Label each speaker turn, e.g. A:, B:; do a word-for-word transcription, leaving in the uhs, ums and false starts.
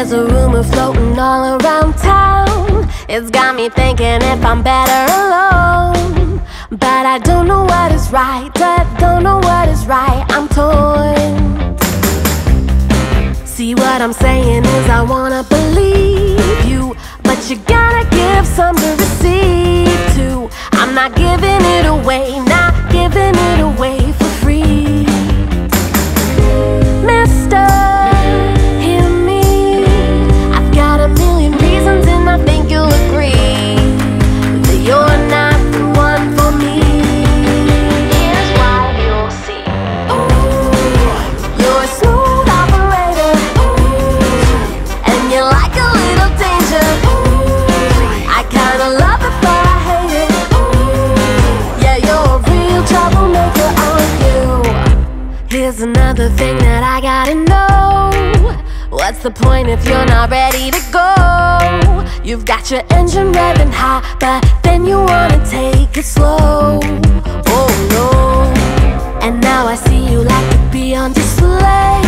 A: There's a rumor floating all around town. It's got me thinking if I'm better alone. But I don't know what is right, I don't know what is right, I'm torn. See, what I'm saying is I wanna believe you, but you gotta give some to receive too. I'm not giving it away, not giving it away for free. Mister, hear me, I've got a million reasons and I think you'll agree that you're not the one for me. Here's why you'll see. Ooh, you're a smooth operator. Ooh, and you like a little danger. Ooh, I kinda love it but I hate it. Ooh, yeah, you're a real troublemaker, aren't you? Here's another thing that I gotta know. What's the point if you're not ready to go? You've got your engine revving high, but then you wanna take it slow. Oh no. And now I see you like to be on display.